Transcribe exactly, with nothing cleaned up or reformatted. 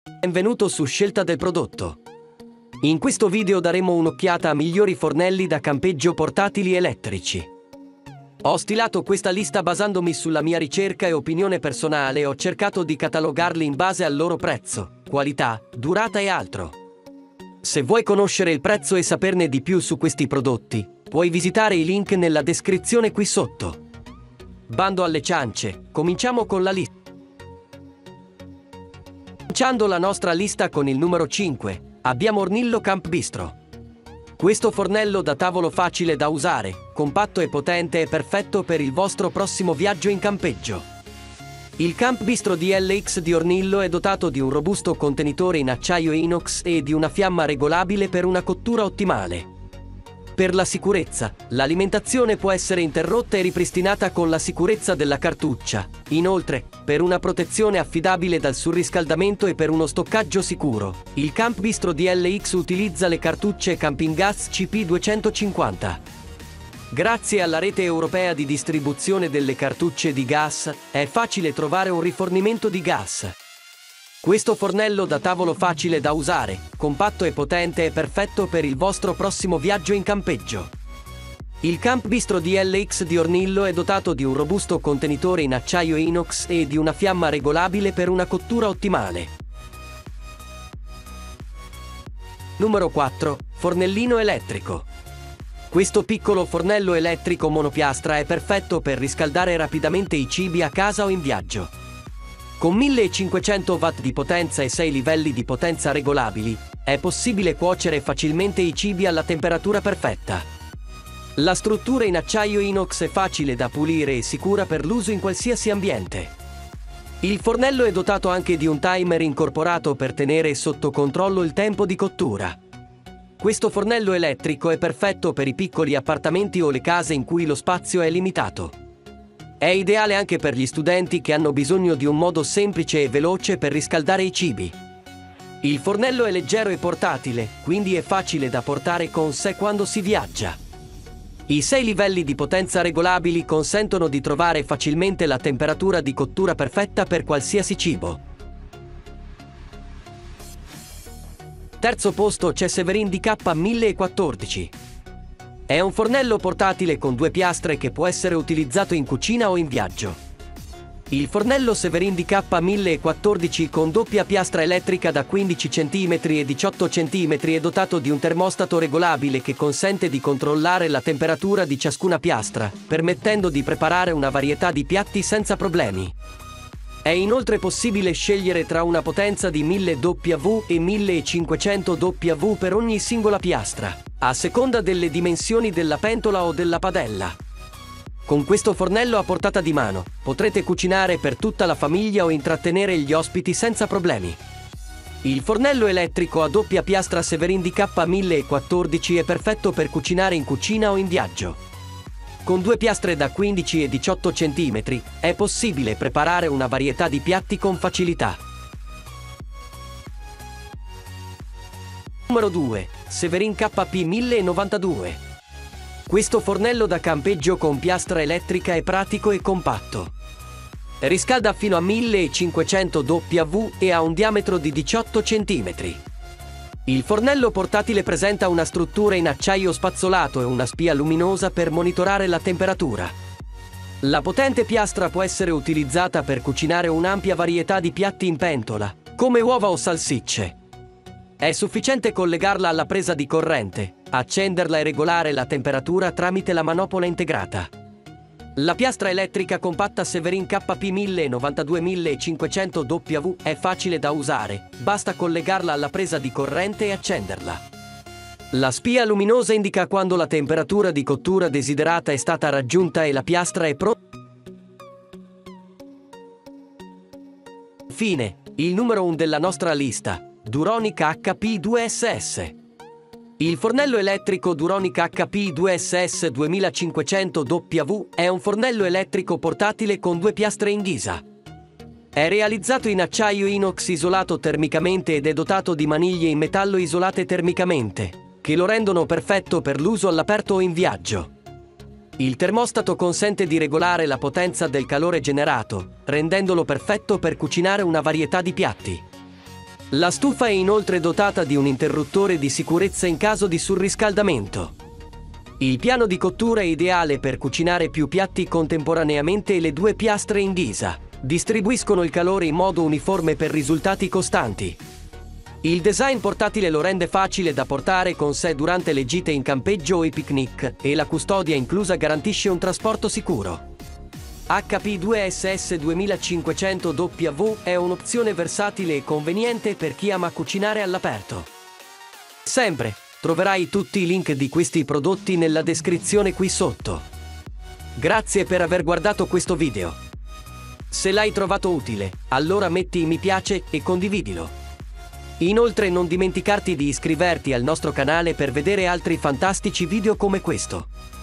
Benvenuto su Scelta del prodotto. In questo video daremo un'occhiata a migliori fornelli da campeggio portatili elettrici. Ho stilato questa lista basandomi sulla mia ricerca e opinione personale e ho cercato di catalogarli in base al loro prezzo, qualità, durata e altro. Se vuoi conoscere il prezzo e saperne di più su questi prodotti, puoi visitare i link nella descrizione qui sotto. Bando alle ciance, cominciamo con la lista. Cominciando la nostra lista con il numero cinque, abbiamo Ornillo Camp Bistro. Questo fornello da tavolo facile da usare, compatto e potente è perfetto per il vostro prossimo viaggio in campeggio. Il Camp Bistro D L X di Ornillo è dotato di un robusto contenitore in acciaio inox e di una fiamma regolabile per una cottura ottimale. Per la sicurezza, l'alimentazione può essere interrotta e ripristinata con la sicurezza della cartuccia. Inoltre, per una protezione affidabile dal surriscaldamento e per uno stoccaggio sicuro, il Camp Bistro D L X utilizza le cartucce Camping Gas C P duecentocinquanta. Grazie alla rete europea di distribuzione delle cartucce di gas, è facile trovare un rifornimento di gas. Questo fornello da tavolo facile da usare, compatto e potente è perfetto per il vostro prossimo viaggio in campeggio. Il Camp Bistro D L X di Ornillo è dotato di un robusto contenitore in acciaio inox e di una fiamma regolabile per una cottura ottimale. Numero quattro. Fornellino elettrico. Questo piccolo fornello elettrico monopiastra è perfetto per riscaldare rapidamente i cibi a casa o in viaggio. Con millecinquecento watt di potenza e sei livelli di potenza regolabili, è possibile cuocere facilmente i cibi alla temperatura perfetta. La struttura in acciaio inox è facile da pulire e sicura per l'uso in qualsiasi ambiente. Il fornello è dotato anche di un timer incorporato per tenere sotto controllo il tempo di cottura. Questo fornello elettrico è perfetto per i piccoli appartamenti o le case in cui lo spazio è limitato. È ideale anche per gli studenti che hanno bisogno di un modo semplice e veloce per riscaldare i cibi. Il fornello è leggero e portatile, quindi è facile da portare con sé quando si viaggia. I sei livelli di potenza regolabili consentono di trovare facilmente la temperatura di cottura perfetta per qualsiasi cibo. Terzo posto c'è Severin D K mille quattordici. È un fornello portatile con due piastre che può essere utilizzato in cucina o in viaggio. Il fornello Severin D K mille quattordici con doppia piastra elettrica da quindici centimetri e diciotto centimetri è dotato di un termostato regolabile che consente di controllare la temperatura di ciascuna piastra, permettendo di preparare una varietà di piatti senza problemi. È inoltre possibile scegliere tra una potenza di mille watt e millecinquecento watt per ogni singola piastra, a seconda delle dimensioni della pentola o della padella. Con questo fornello a portata di mano, potrete cucinare per tutta la famiglia o intrattenere gli ospiti senza problemi. Il fornello elettrico a doppia piastra Severin D K mille quattordici è perfetto per cucinare in cucina o in viaggio. Con due piastre da quindici e diciotto centimetri è possibile preparare una varietà di piatti con facilità. Numero due. Severin K P mille novantadue. Questo fornello da campeggio con piastra elettrica è pratico e compatto. Riscalda fino a millecinquecento watt e ha un diametro di diciotto centimetri. Il fornello portatile presenta una struttura in acciaio spazzolato e una spia luminosa per monitorare la temperatura. La potente piastra può essere utilizzata per cucinare un'ampia varietà di piatti in pentola, come uova o salsicce. È sufficiente collegarla alla presa di corrente, accenderla e regolare la temperatura tramite la manopola integrata. La piastra elettrica compatta Severin K P mille novantadue millecinquecento watt è facile da usare, basta collegarla alla presa di corrente e accenderla. La spia luminosa indica quando la temperatura di cottura desiderata è stata raggiunta e la piastra è pronta. Infine, il numero uno della nostra lista, Duronic H P due S S. Il fornello elettrico Duronic H P due S S duemilacinquecento watt è un fornello elettrico portatile con due piastre in ghisa. È realizzato in acciaio inox isolato termicamente ed è dotato di maniglie in metallo isolate termicamente, che lo rendono perfetto per l'uso all'aperto o in viaggio. Il termostato consente di regolare la potenza del calore generato, rendendolo perfetto per cucinare una varietà di piatti. La stufa è inoltre dotata di un interruttore di sicurezza in caso di surriscaldamento. Il piano di cottura è ideale per cucinare più piatti contemporaneamente e le due piastre in ghisa distribuiscono il calore in modo uniforme per risultati costanti. Il design portatile lo rende facile da portare con sé durante le gite in campeggio o i picnic e la custodia inclusa garantisce un trasporto sicuro. H P due S S duemilacinquecento W è un'opzione versatile e conveniente per chi ama cucinare all'aperto. Sempre troverai tutti i link di questi prodotti nella descrizione qui sotto. Grazie per aver guardato questo video. Se l'hai trovato utile, allora metti mi piace e condividilo. Inoltre non dimenticarti di iscriverti al nostro canale per vedere altri fantastici video come questo.